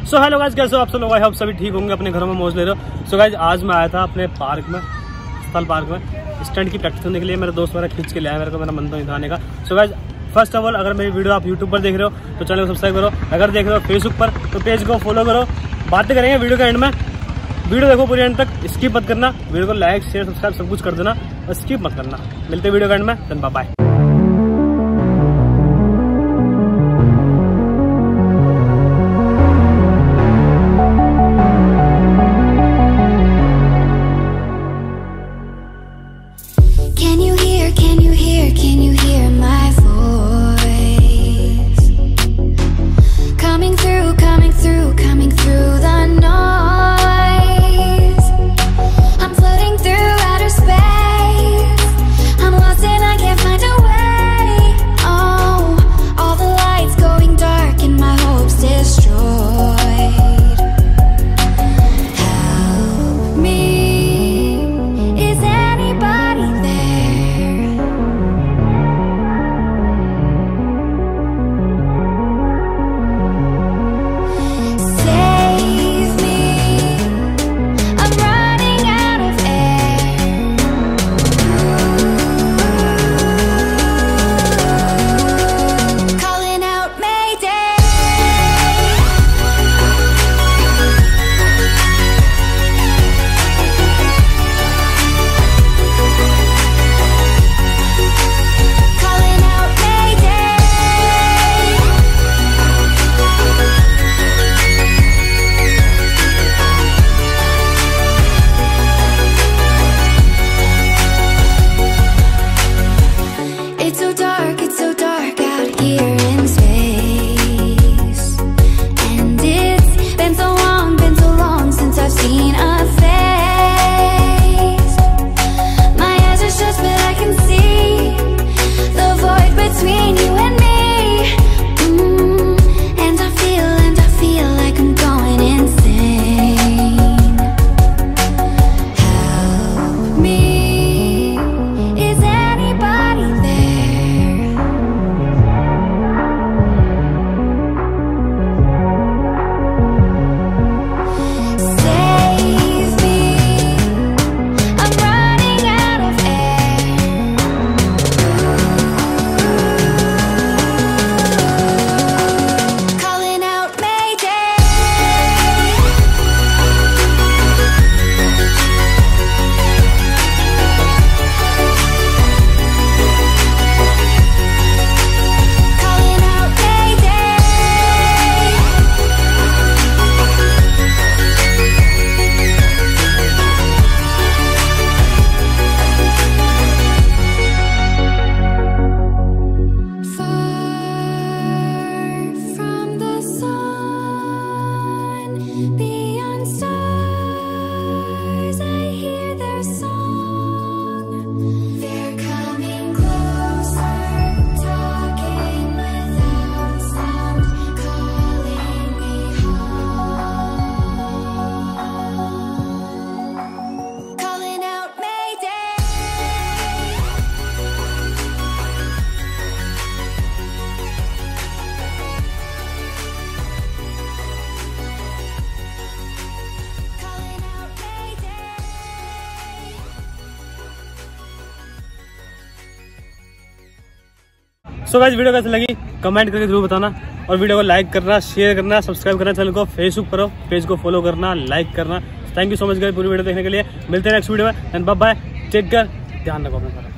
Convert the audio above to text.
So hello guys, कैसे हो आप सब लोग? आई होप सभी ठीक होंगे, अपने घरों में मौज ले रहे हो। सो गाइस, आज मैं आया था अपने पार्क में, स्थल पार्क में स्टंट की प्रैक्टिस करने के लिए। मेरे दोस्त मेरा खींच के ले आया, मेरे को मेरा मन तो नहीं था आने का। So guys, first of all, अगर मेरी वीडियो आप यूट्यूब पर देख रहे हो तो चैनल को सब्सक्राइब करो। अगर देख रहे हो फेसबुक पर तो पेज को फॉलो करो। बातें करेंगे वीडियो के एंड में। वीडियो देखो पूरी एंड तक, स्किप मत करना। वीडियो को लाइक शेयर सब्सक्राइब सब कुछ कर देना और स्किप मत करना। मिलते वीडियो के एंड में, then bye bye. Can you hear my voice? Coming through the noise. I'm floating through outer space. I'm lost and I can't find a way. Oh, all the lights going dark and my hopes destroyed. Help me. Is anybody there? It's so dark out here in space. And it's been so long since I've seen a face. My eyes are shut but I can see the void between you and me. And I feel like I'm going insane. Help me. Is anybody there? Save me. I'm running out of air. Calling out mayday. Calling out mayday. Far from the sun, beyond stars, I hear their song. They're coming closer, talking without sound, calling me home. Calling out mayday. Calling out mayday. So guys, video कैसी लगी comment करके जरूर बताना। और video को like करना, share करना, subscribe करना, चैनल को फेसबुक करो, पेज को फॉलो करना, लाइक करना। Thank you so much guys पूरी वीडियो देखने के लिए। मिलते हैं नेक्स्ट वीडियो में। बाय बाय, टेक केयर, ध्यान रखो अपना।